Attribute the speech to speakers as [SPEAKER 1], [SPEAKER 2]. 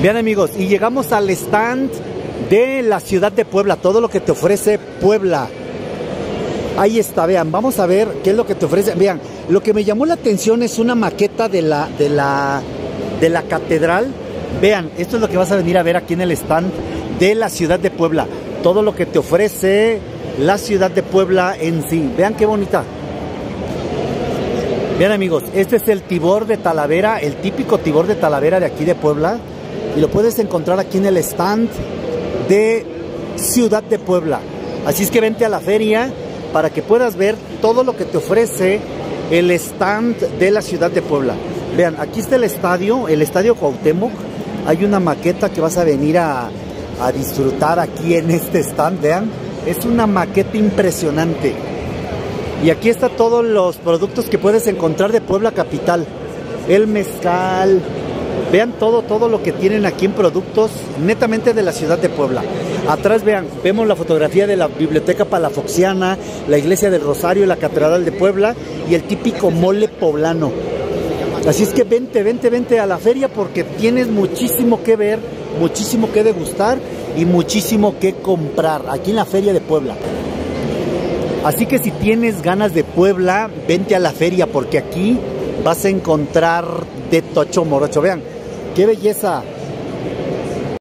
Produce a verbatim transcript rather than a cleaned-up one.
[SPEAKER 1] Vean amigos, y llegamos al stand de la ciudad de Puebla, todo lo que te ofrece Puebla. Ahí está, vean, vamos a ver qué es lo que te ofrece. Vean, lo que me llamó la atención es una maqueta de la, de la, de la catedral. Vean, esto es lo que vas a venir a ver aquí en el stand de la ciudad de Puebla. Todo lo que te ofrece la ciudad de Puebla en sí. Vean qué bonita. Vean amigos, este es el tibor de Talavera, el típico tibor de Talavera de aquí de Puebla. Y lo puedes encontrar aquí en el stand de Ciudad de Puebla. Así es que vente a la feria para que puedas ver todo lo que te ofrece el stand de la Ciudad de Puebla. Vean, aquí está el estadio, el Estadio Cuauhtémoc. Hay una maqueta que vas a venir a, a disfrutar aquí en este stand, vean. Es una maqueta impresionante. Y aquí está todos los productos que puedes encontrar de Puebla capital. El mezcal. Vean todo, todo lo que tienen aquí en productos netamente de la ciudad de Puebla. Atrás, vean, vemos la fotografía de la Biblioteca Palafoxiana, la Iglesia del Rosario, la Catedral de Puebla y el típico mole poblano. Así es que vente, vente, vente a la feria porque tienes muchísimo que ver, muchísimo que degustar y muchísimo que comprar aquí en la feria de Puebla. Así que si tienes ganas de Puebla, vente a la feria porque aquí vas a encontrar de tocho morocho. Vean, qué belleza.